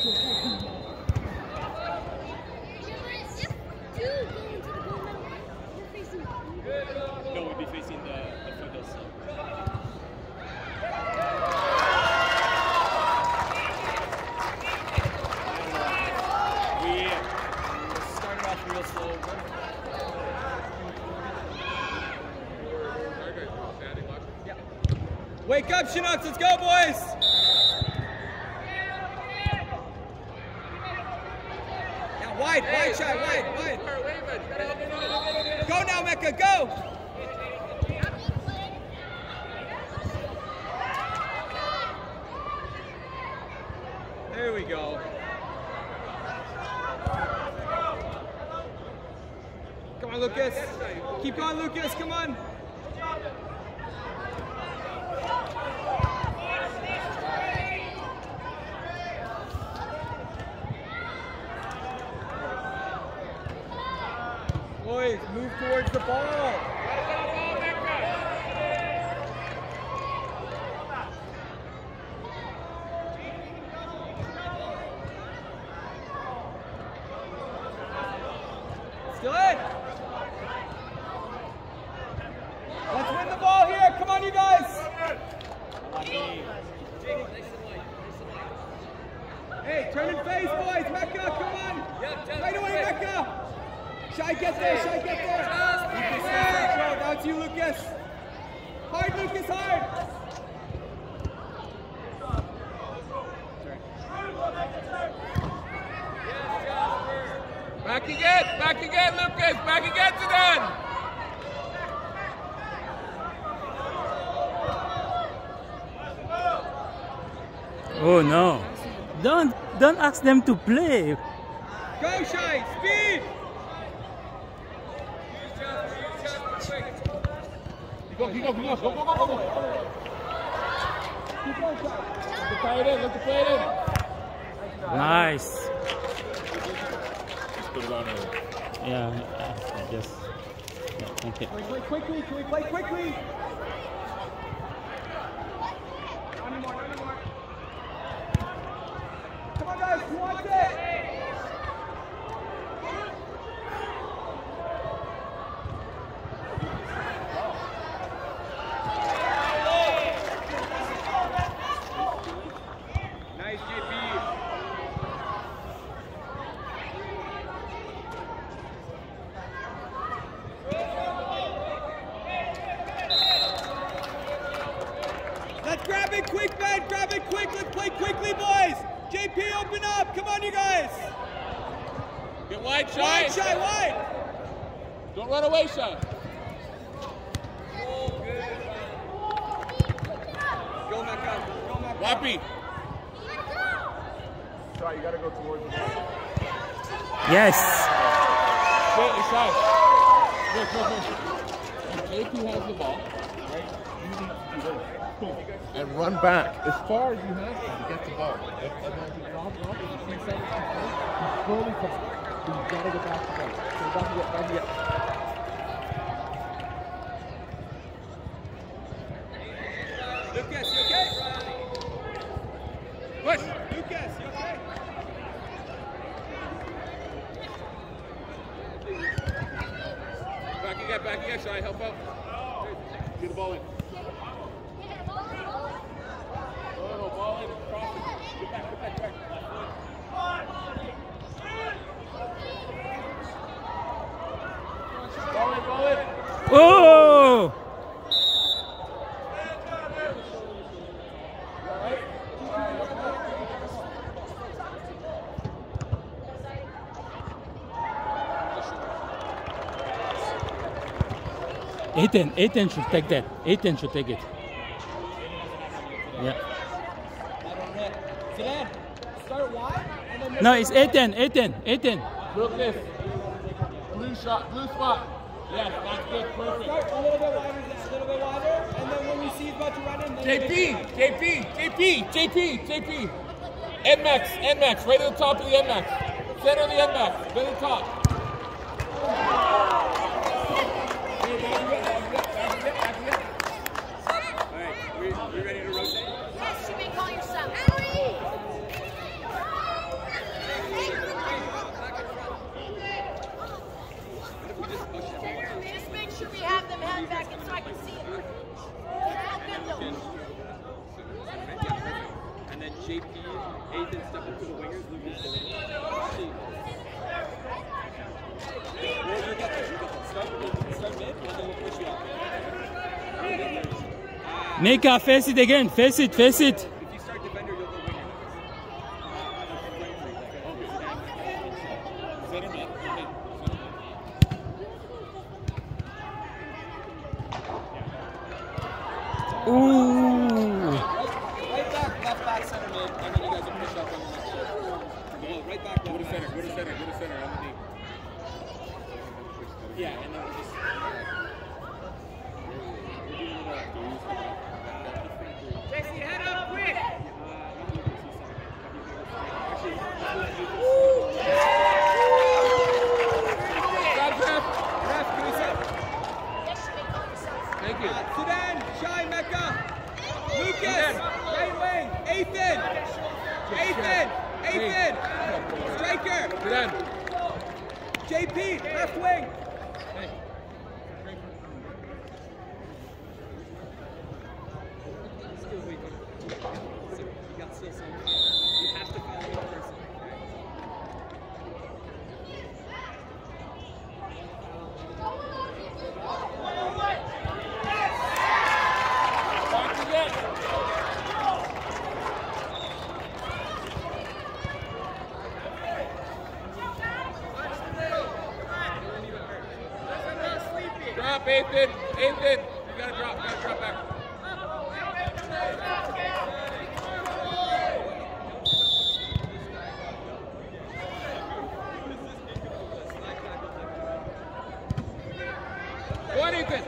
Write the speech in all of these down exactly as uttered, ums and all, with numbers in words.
No, we'd be facing the, the foothills. We started off real slow. Yeah. Wake up, Chinooks! Let's go, boys! Now wide, wide shot, wide, wide. Go now, Mecca, go! There we go. Come on, Lucas. Keep going, Lucas. Come on. Boys, move towards the ball. Still in. Let's win the ball here. Come on, you guys. Hey, turn and face, boys. Mecca, come on. Right away, Mecca. Shy, get there. Shy, get there. Lucas, yeah. Now it's you, Lucas. Hard, Lucas, hard. Back again, back again, Lucas, back again to them. Oh no! Don't don't ask them to play. Go, Shy, speed. Go, keep going, keep going, go, go, go, go. Keep going, Shy. Look to play it in, look to play it in. Nice. Just put it on there. Yeah, I just. Yeah, thank you. Can we play quickly? Can we play quickly? Not anymore, not anymore. Come on, guys, who wants it? Nice, J P. Let's grab it quick, man. Grab it quick. Let's play quickly, boys. J P, open up. Come on, you guys. Get wide, Shy. Wide, Shy, wide. Don't run away, Shy. Go, Mecca. Go, Mecca. Wappy. Shy, you gotta go towards the ball. Yes. Stay, Shy. Look, look, look. J P has the ball, right? You need to do this. Boom. And run back as far as you have to to get the ball. And and as you drop it off, if you see seconds to play, you slowly come. So you gotta get back to play. So back to get, back to get. Lucas, you okay? Push. Lucas, you okay? Back again, back again, Shy. Help out. Get the ball in. Oh, ball in. Cross it. Get back, get back, get back. Ball in, ball in. Oh! Ethan, Ethan should take that. Ethan should take it. Yeah. Zidane, start wide and then No, it's Ethan, Ethan, Ethan. Lucas. Blue shot, blue spot. Yes, that's good, perfect. start a little bit wider, a little bit wider, and then when we see he's about to run in, then J P, J P, J P, J P, J P. N max, N max, right at the top of the N max. Center of the N max, right at the top. Alright, we, we ready to rotate? Yes, you may call yourself. Mika, face it again. Face it, face it. If you start defender, you'll go winger. Ooh. Right back, left back, center mid, and then you guys will push up on the left side. No, right back, Go left to back. center, go to center, go to center, underneath. Yeah, and then we'll just... Jesse, head up, quick! Stop, ref. Ref, can we sit? Thank you. Sudan, Shai, Mecca, Lucas, right wing, Ethan, Ethan, Ethan, striker, Sit down. J P, left wing. You have to follow the person. Back again. Drop, Ethan. Ethan. You gotta drop, you gotta drop back. Go on, Ethan.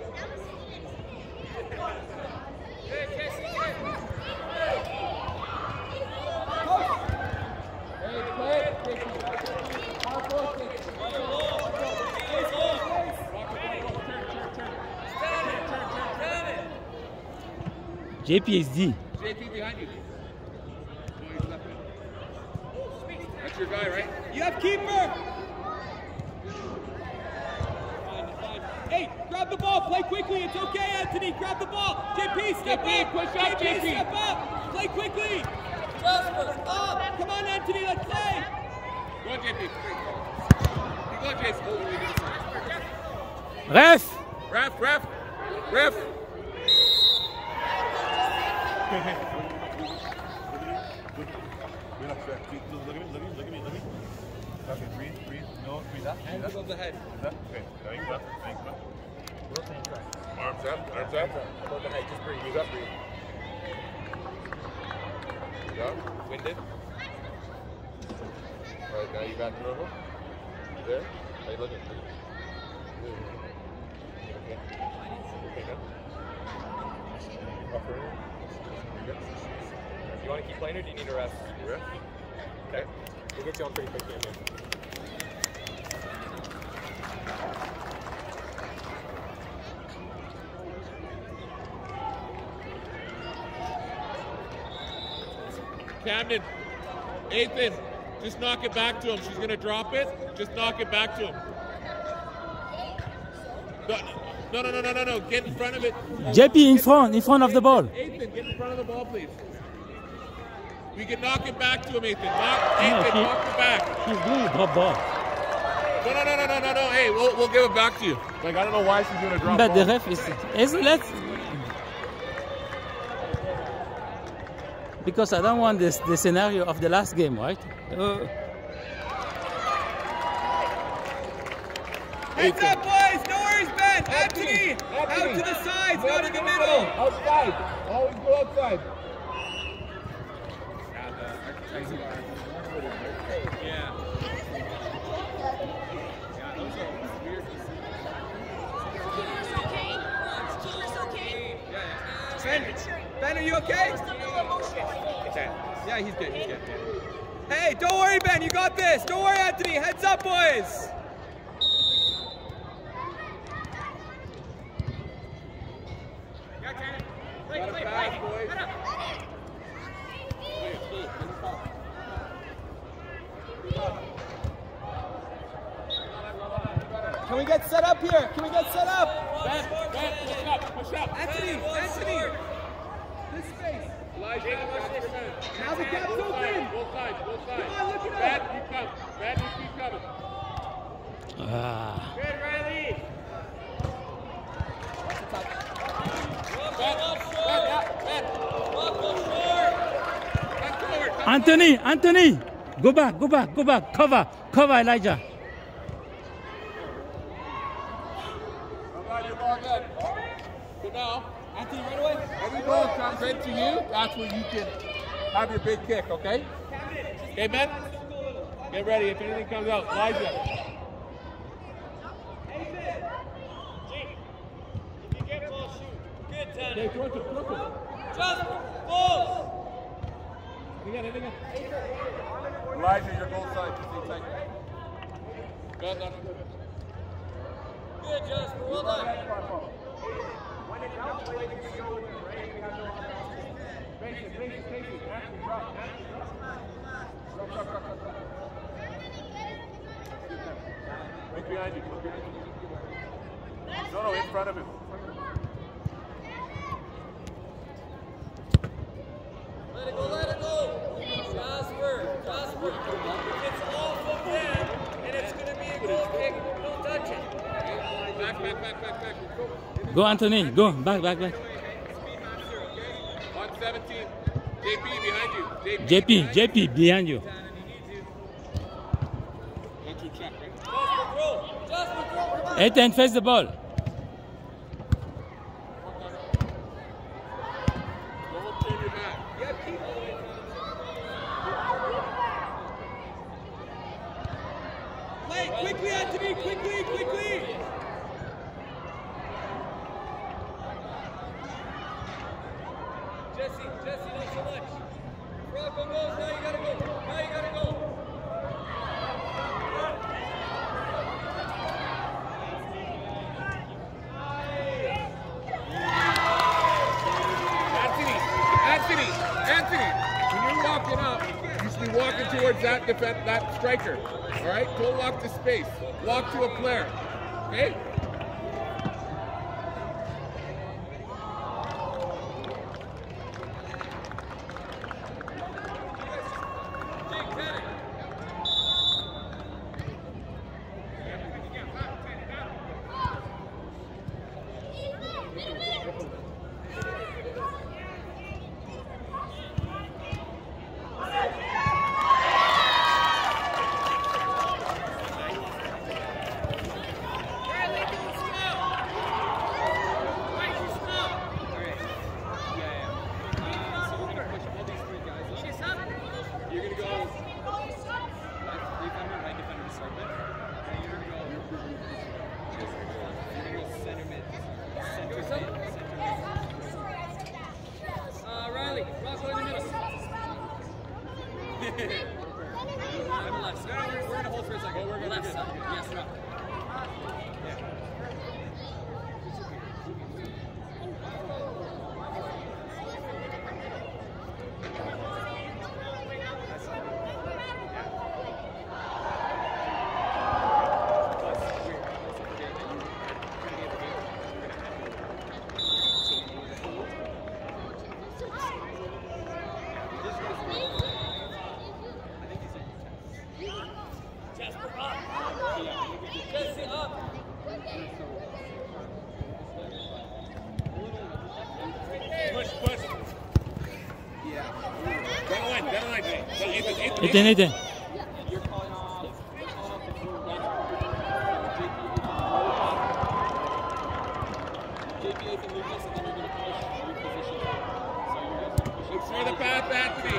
Hey, play it. Hard ball, take it. J P is D. J P behind you. No, he's left mid. That's your guy, right? You have keeper. Hey, grab the ball, play quickly. It's okay, Anthony. Grab the ball. J P, step J P, up. push up, J P. Step up. Play quickly. Up. Come on, Anthony. Let's play. Go on, J P. Go on, J P. Ref. Ref, ref, ref. Look at me, look at me, look at me, look at me. Okay, breathe, breathe. No, breathe up. Hands above the head. Okay, thanks up, thanks up. Arms up, arms up. Above the head. Just breathe. Breathe up, breathe. Breathe up. Winded. All right, now you back to normal. You there? How you looking? Okay. Okay, good. Up for you. Good. You want to keep playing or do you need a rest? Rest. Okay. We'll get you on pretty quick here, man. Camden, Ethan, just knock it back to him. She's gonna drop it. Just knock it back to him. No, no, no, no, no, no. Get in front of it. J P in front, in front of the ball. Ethan, get in front of the ball, please. We can knock it back to him, Ethan. Knock, No, Ethan, she- knock it back. She's doing drop ball. No, no, no, no, no, no, no. Hey, we'll, we'll give it back to you. Like, I don't know why she's gonna drop But the ball. ref is, is let's because I don't want this the scenario of the last game, right? Uh, Heads up, boys. No worries, Ben. Anthony. Out to the sides, not in the middle. Outside. Always go outside. Yeah. Ben, Ben, are you okay? Yeah, he's good. He's good. Hey, don't worry, Ben. You got this. Don't worry, Anthony. Heads up, boys. Got a pass, boys. Can we get set up here? Can we get set up? Ben, Ben, push up, push up. Anthony, Anthony. This space. Elijah, Now the gap's both open. sides, both sides, both sides. Come on, look at Ben, that. you come. Ben, you keep coming. ah. Ben, Ben, Anthony, Anthony, go back, go back, go back. Cover, cover Elijah. You're all good. So now, Anthony, right away. every ball comes into you, that's where you can have your big kick, okay? Okay, men? Get ready if anything comes out. Elijah. Okay, throw it to throw it to Just balls. Again, again. Elijah, your goal side. Stay tight. Good, good, good. Good, Jasper. Well done. Face it, face it, face it. Actually, drop. Drop, drop, drop, drop. Look behind you. Look behind you. No, no, in front of him. Let it go, let it go. Jasper, Jasper. If it's off of them and it's going to be a goal kick, don't touch it. Back, back, back, back, back. Go, Anthony, go. Back, back, back. one seventeen. J P behind you. J P, J P behind you. That's your check, right? Jasper, throw. Jasper, throw. Come on. Ethan, face the ball. Don't turn your back. Yeah, keep it. Play quickly, Anthony. Quickly, quickly. Jesse, Jesse, not so much. Rocco goes, now you gotta go. Now you gotta go. Anthony, Anthony, Anthony, when you're walking up, you should be walking towards that defense, that striker. All right? Don't walk to space. Walk to a player. Okay? Ethan, Ethan. Explore the path, Anthony.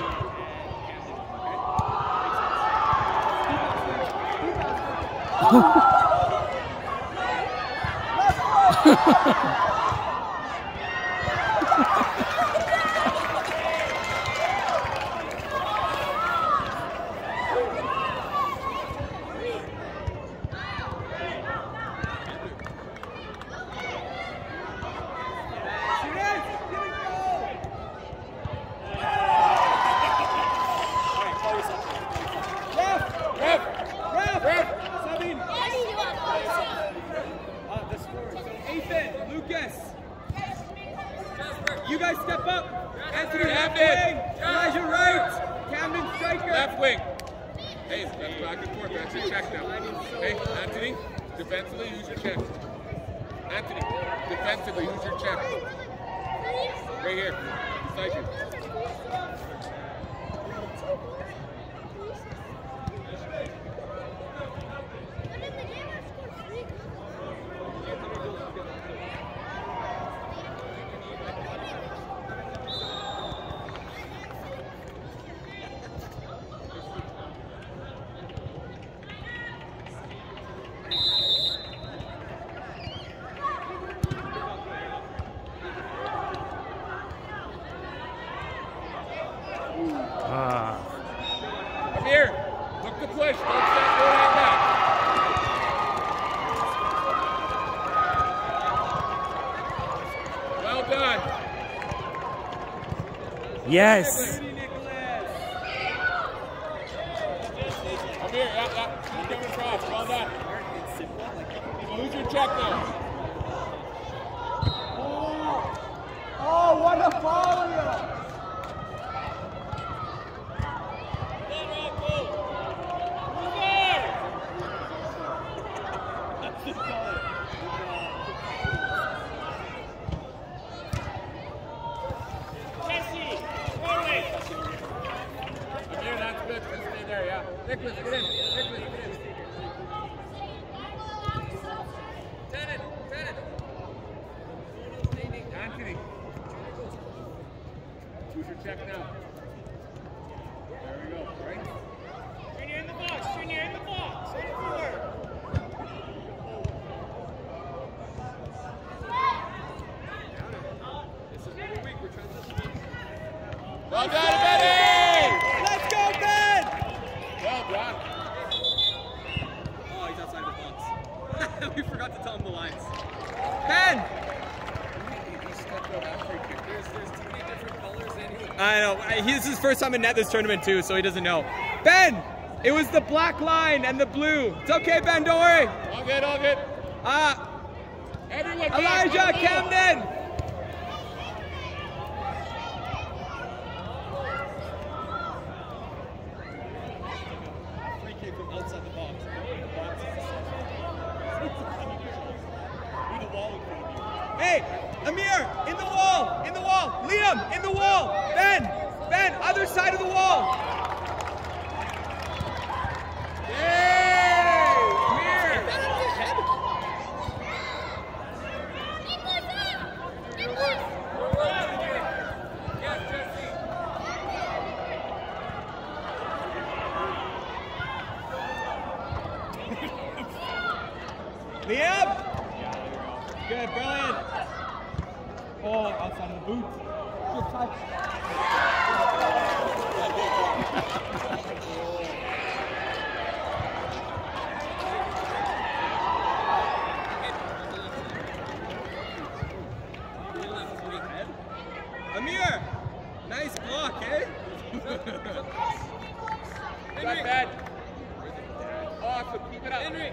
You guys step up. Anthony, left wing. Elijah, right. Camden, striker. Left wing. Hey, that's back and forth. That's your check now. Hey, Anthony, defensively, use your check. Anthony, defensively, use your check. Right here, beside you. Come here. Look to push. Don't stop going out back. Well done. Yes. Come here. Yeah, yeah. You're coming across. Well done. Well, who's your check now? Oh, what a follow! Nicholas, get in. Nicholas, get in. Tenant, Tenant. Anthony. Who's your check now? There we go, right? Junior in the box, Junior in the box. eighty-four. This is every week we're transitioning. Well done, Benny! Let's go, Ben! Well done. Oh, he's outside the box. We forgot to tell him the lines. Ben! He stepped out after he kicked. There's, there's too many different colors anyway. I know. This is his first time in net this tournament too, so he doesn't know. Ben! It was the black line and the blue. It's okay, Ben. Don't worry. All good, all good. Uh, Everyone back, Elijah, let go. Camden! Free kick from outside the box. Need a wall in front of you. Hey, Amir, in the wall, in the wall. Liam, in the wall. Ben, Ben, other side of the wall. Yay! Amir. Liam. Good, brilliant. Oh, outside of the boot. Good touch. Amir, nice block, eh? Not bad. Awesome, keep it up. Henry.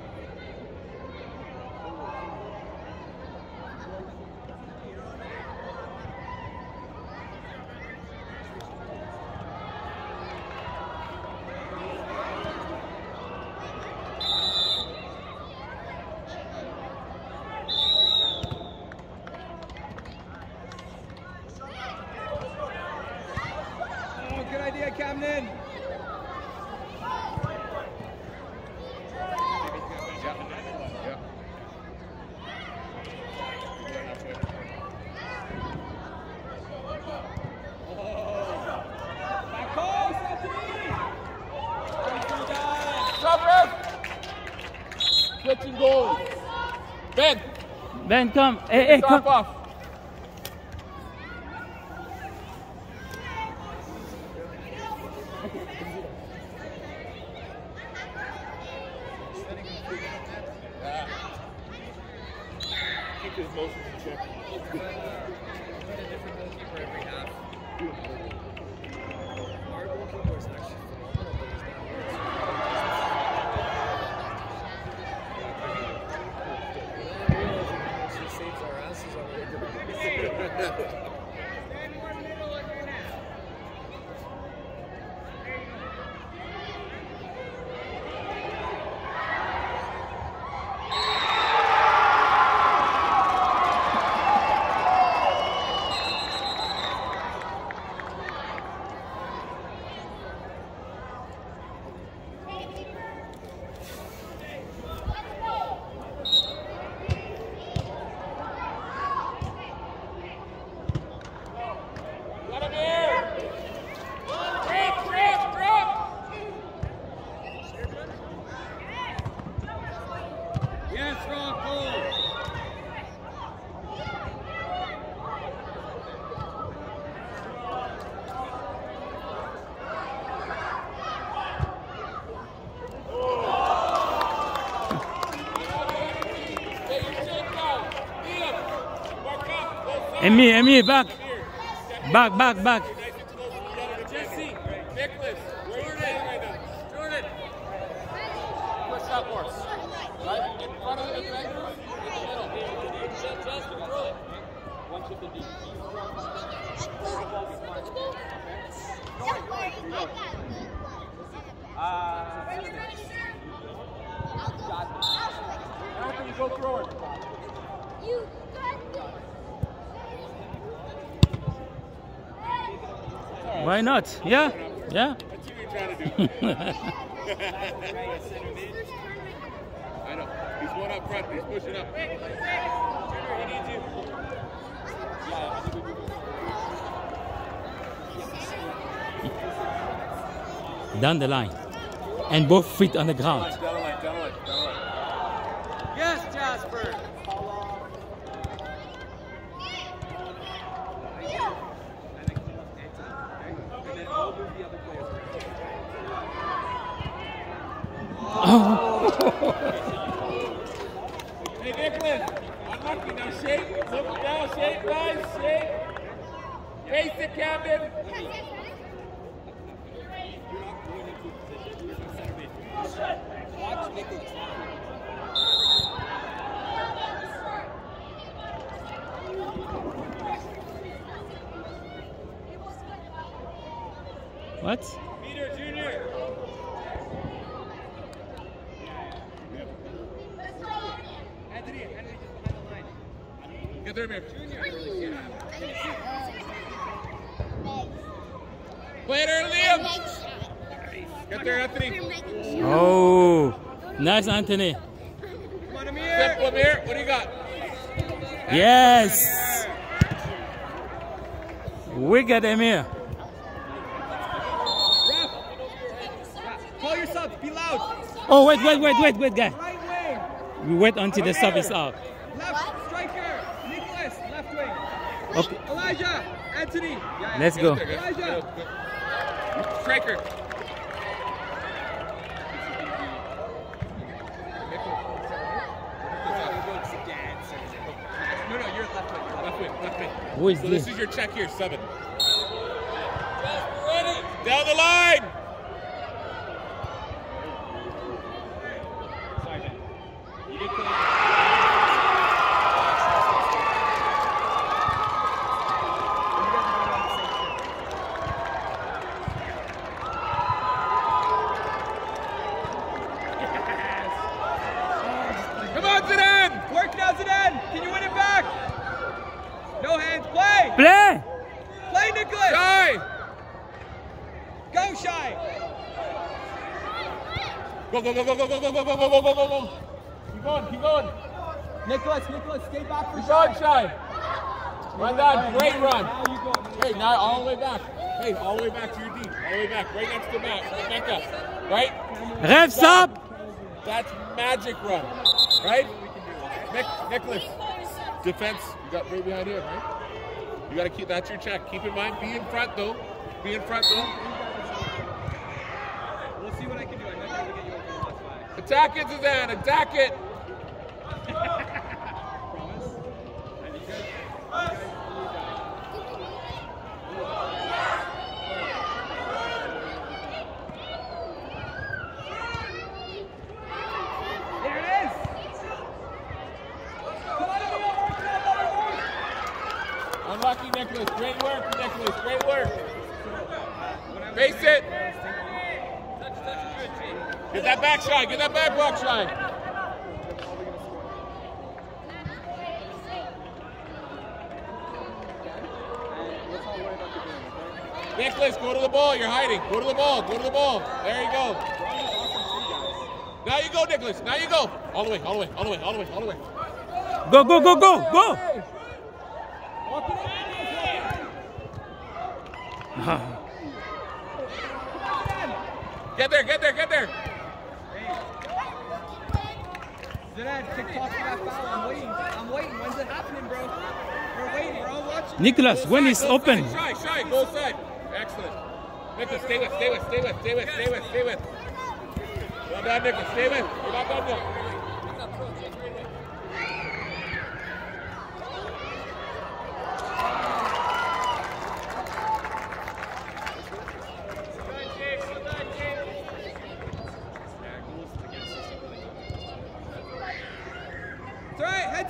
Oh, good idea, Camden. Back post, Anthony. Stop it! Switching goals. Ben, Ben, come. Hey, hey, stop come. off. Yeah. Keep his motions in check. Need a different goalkeeper every half. Our goalkeeper is actually phenomenal, but he's not She saves our asses on a regular basis. Emir, Emir, back. Back, back, back. Jesse, Nicholas, Jordan, right now. Jordan. Push up more. Right? In front of the defender. In the middle. Just, just control it. One shift in deep. Anthony, go forward. You got Why not? Yeah, yeah. That's what you're trying to do. I know. He's one up front. He's pushing up. Junior, he needs you. Yeah, I think we do. Down the line. And both feet on the ground. Down the line, down the line, down the line. Yes, Jasper. Hey, Nicholas, unlucky. Now shake. Look down, shake, guys, shake. Face it, Camden. Watch Nicholas. What? Peter, Junior. Anthony, Anthony, just behind the line. Get there, Amir. Junior. Play it early, Liam. Get there, Anthony. Oh, nice, Anthony. Come on, Amir. Simple, Amir. What do you got? Yes. We got Emir. Ref. Call your subs. Be loud. Oh, wait, wait, wait, wait, wait, guy. Right wing. We wait until the sub is out. Left striker. Nicholas. Left wing. Okay, Elijah. Anthony. Yeah, yeah. let's go. Elijah. Striker. No, no, you're left wing. Left wing, left wing. Who is So this? this is your check here, seven. Ready? Down the line. Sorry, man. You did clean. Come on, Zidane. Work now, Zidane. Can you win it back? No hands. Play. Play! Play, Nicholas. Shy. Go, Shy. Go, go, go, go, go, go, go, go, go, go, go, go, go, go. Keep going, keep going. Nicholas, Nicholas, stay back for Keep Shy. going, Shy. Run that, great run. Now you go. Hey, now all the way back. Hey, all the way back to your D. All the way back, right next to Matt. Becca, right? Ref stop! That's magic run, right? Nick, Nicholas, defense, you got right behind here, right? You got to keep, that's your check. Keep in mind, be in front though. Be in front though. We'll see what I can do. I might be able to get you over the last five. Attack it, Suzanne, attack it. Promise? And you guys, there it is! Come on, Emil, work now, let it work! Unlucky, Nicholas. Great work, Nicholas. Great work. Face it. Get that back, Shy. Get that back block, Shy. Nicholas, go to the ball. You're hiding. Go to the ball. Go to the ball. There you go. Now you go, Nicholas. Now you go. All the way, all the way, all the way, all the way, all the way. Go, go, go, go, go! Walk it in, Nicholas, walk it in. Get there, get there, get there. Zidane, TikTok for that foul. I'm waiting. I'm waiting. When's it happening, bro? We're waiting. We're all watching. Nicholas, when Go it's side, go open. side, Shy, shy, go side. Excellent. Nicholas, stay with, stay with, stay with, stay with, stay with, stay with. Well done, Nicholas. Stay with. You're not done yet.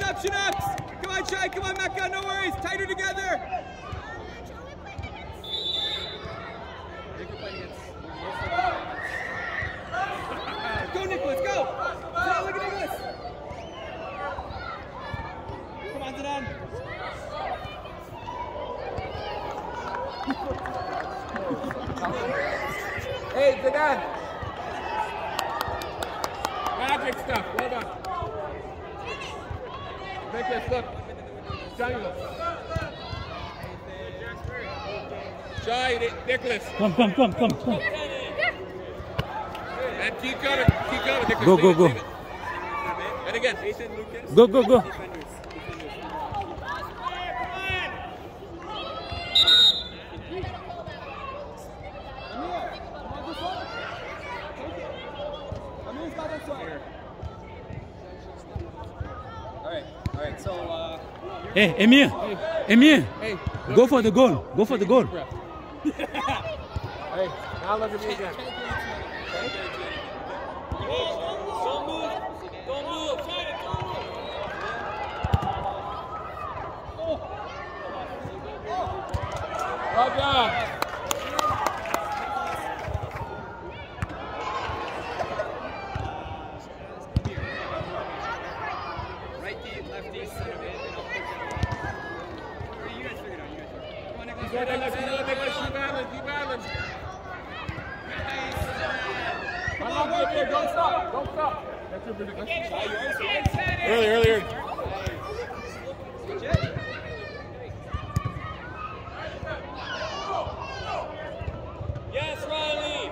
Hands up, Chinooks! Come on, Shai, come on, Mecca, no worries, tighter together! Go, Nicholas, go! Zidane, look at Nicholas! Come on, Zidane! Hey, Zidane! Magic stuff, well done. Make this look. Johnny look. Shy, Nicholas. Come, come, come, come, come. And keep going, keep going, Nicholas. Go, go, go. And again. Go, go, go. Alright, so uh Hey, Emir. Emir. Hey, Go for the goal. Go for the goal. Hey, now look at me again. Don't move. Don't move. China, don't move. Well done. righty, lefty, center mid, and I'll pick it up. You guys figure it out, you guys figure it out. Come on, Nicholas. Go, Nicholas, Nicholas, Nicholas, keep balance, keep balance. Come on, work here, don't stop, don't stop. That's your business. Early, early, early. Yes, Riley.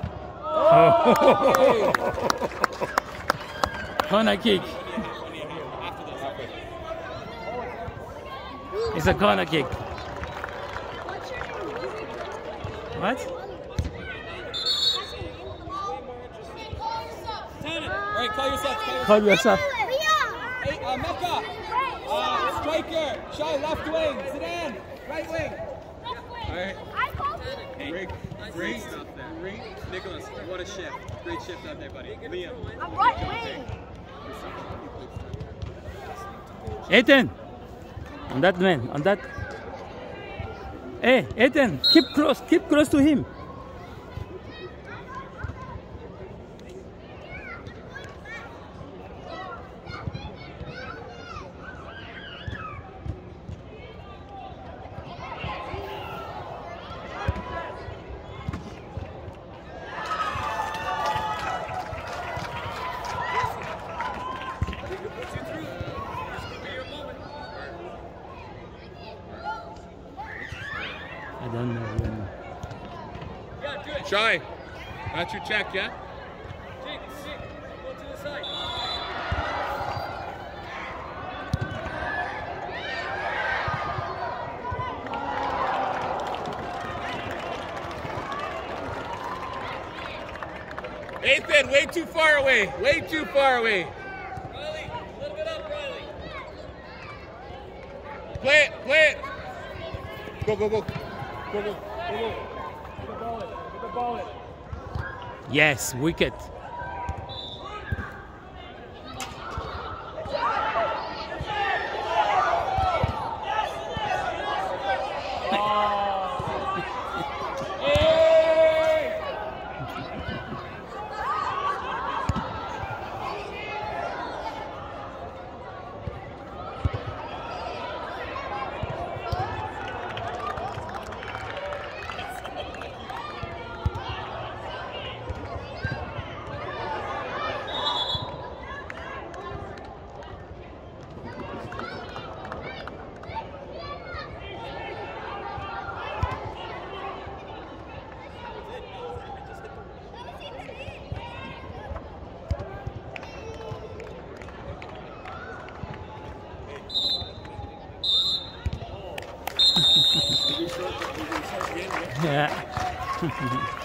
Corner kick. It's a corner kick. What? Alright, call yourself, call yourself. Call yourself. Hey, uh, Mecca! Uh, striker, Shai, left wing, Zidane, right wing. Alright. Hey, great, great stuff there. Great. Nicholas, what a shift. Great shift out there, buddy. Liam. I'm right wing. Ethan. On that man. On that. Hey, Ethan. Keep close. Keep close to him. I don't know. I don't know. Yeah, do it. Shy, that's your check, yeah? Jake, Jake, go to the side. Ethan, way too far away. Way too far away. Riley, a little bit up, Riley. Play it, play it. Go, go, go. Go, go, go, go. Get the ball in. Get the ball in. Yes, wicket. Yeah.